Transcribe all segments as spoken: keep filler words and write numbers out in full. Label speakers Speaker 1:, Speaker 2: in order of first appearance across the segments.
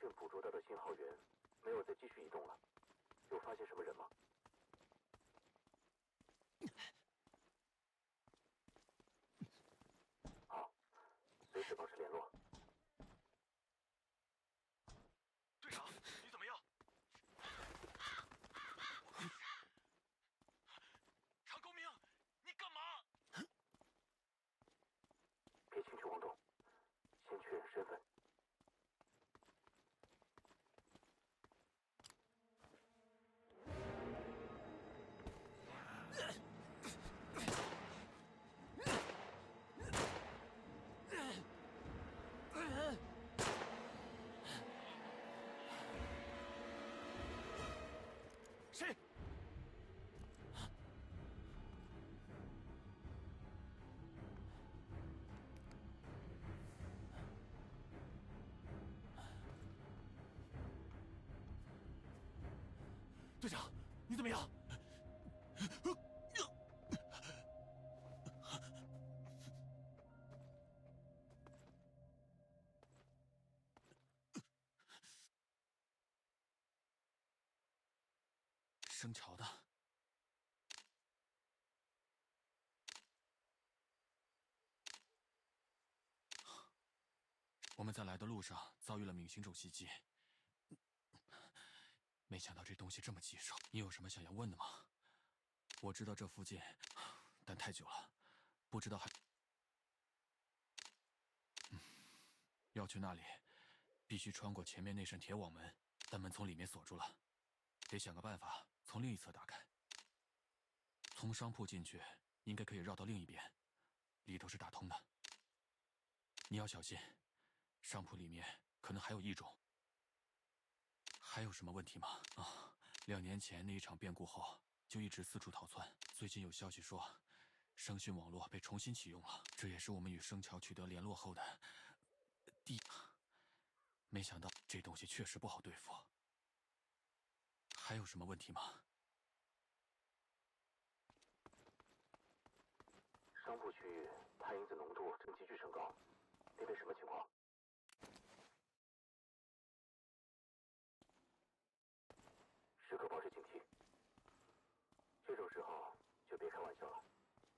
Speaker 1: 讯捕捉到的信号源没有再继续移动了，有发现什么人吗？好，随时保持联络。
Speaker 2: 队长，你怎么样？常公明，你干嘛？
Speaker 1: 别轻举妄动，先确认身份。
Speaker 2: 谁？队长，你怎么样？生桥的。我们在来的路上遭遇了闵行种袭击，没想到这东西这么棘手。你有什么想要问的吗？我知道这附近，但太久了，不知道还……嗯，要去那里，必须穿过前面那扇铁网门，但门从里面锁住了，得想个办法从另一侧打开。从商铺进去，应该可以绕到另一边，里头是打通的。你要小心，商铺里面可能还有异种。还有什么问题吗？啊，两年前那一场变故后，就一直四处逃窜。最近有消息说，声讯网络被重新启用了，这也是我们与生桥取得联络后的第。没想到这东西确实不好对付。还有什么问题吗？
Speaker 1: 商铺区域碳因子浓度正急剧升高，那边什么情况？时刻保持警惕。这种时候就别开玩笑了。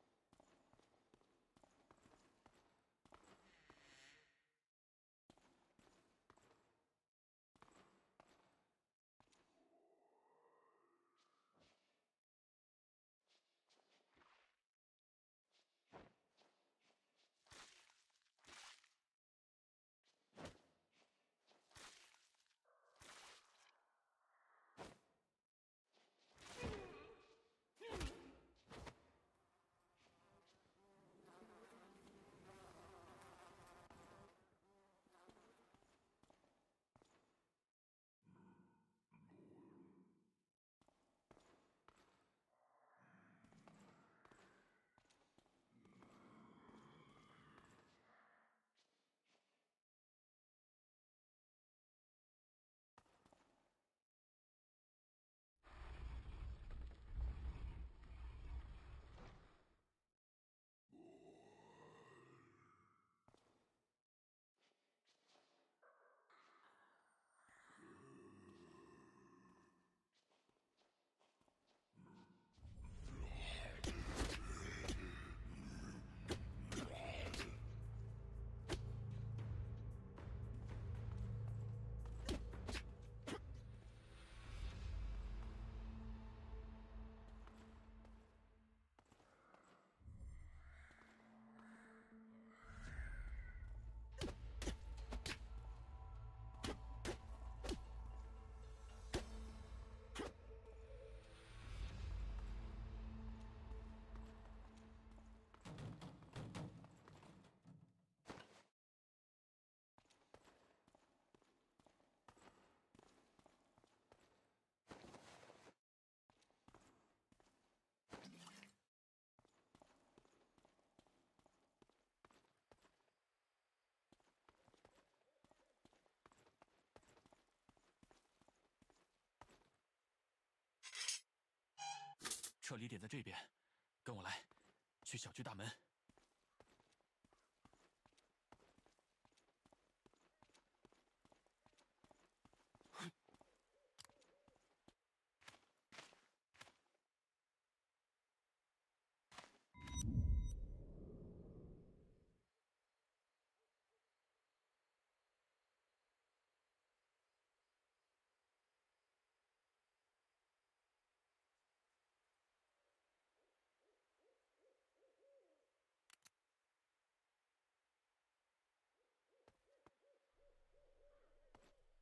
Speaker 2: 撤离点在这边，跟我来，去小区大门。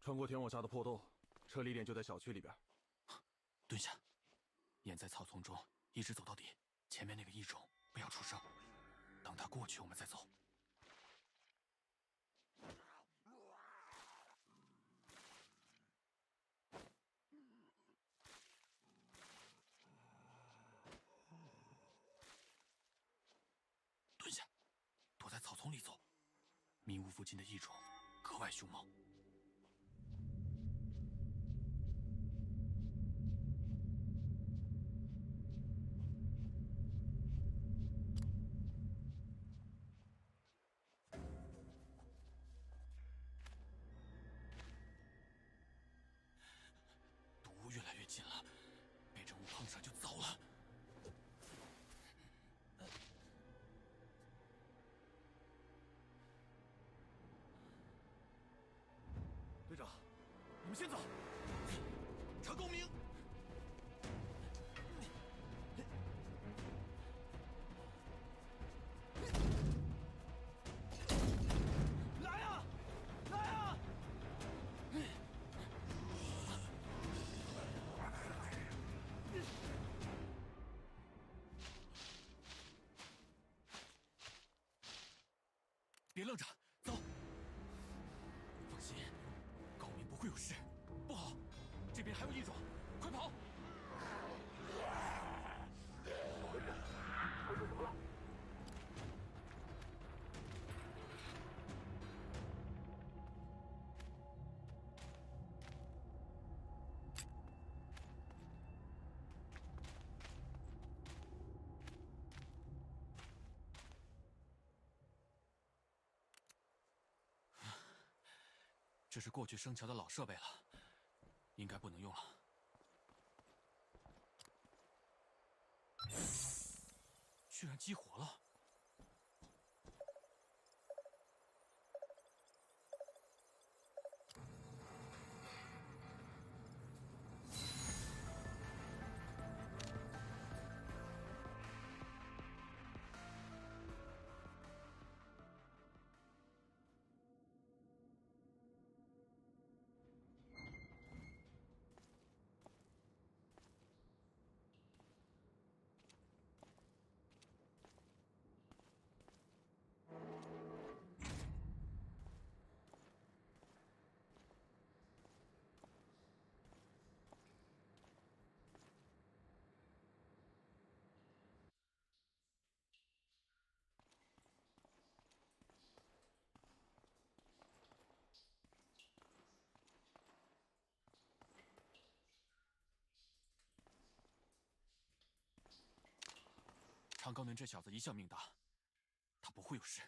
Speaker 3: 穿过天网下的破洞，撤离点就在小区里边。
Speaker 2: 蹲下，掩在草丛中，一直走到底。前面那个异种不要出声，等他过去我们再走。蹲下，躲在草丛里走。迷雾附近的异种格外凶猛。毒雾越来越近了，被这雾碰上就糟了。
Speaker 3: 队长，你们先走。
Speaker 2: 查公明。
Speaker 3: 来呀，来呀！
Speaker 2: 别愣着，走。放心，高明不会有事。不好，这边还有异种，快跑！
Speaker 1: 怎么回事？发生什么了？
Speaker 2: 这是过去生桥的老设备了，应该不能用了。居然激活了！常高明这小子一向命大，他不会有事。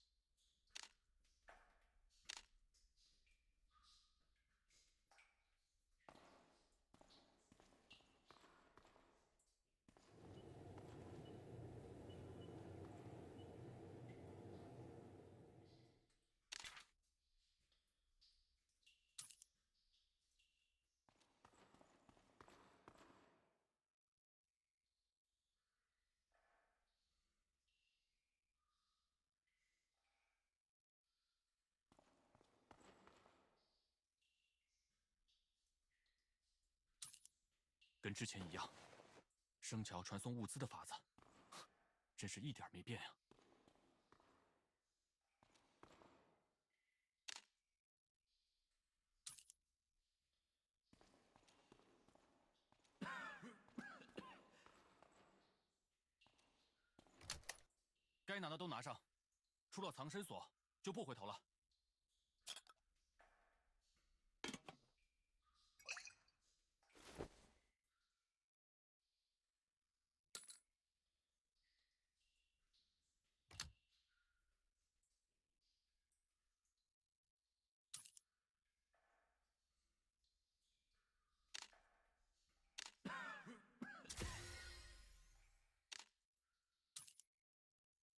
Speaker 2: 跟之前一样，生桥传送物资的法子，真是一点没变呀。该拿的都拿上，除了藏身锁，就不回头了。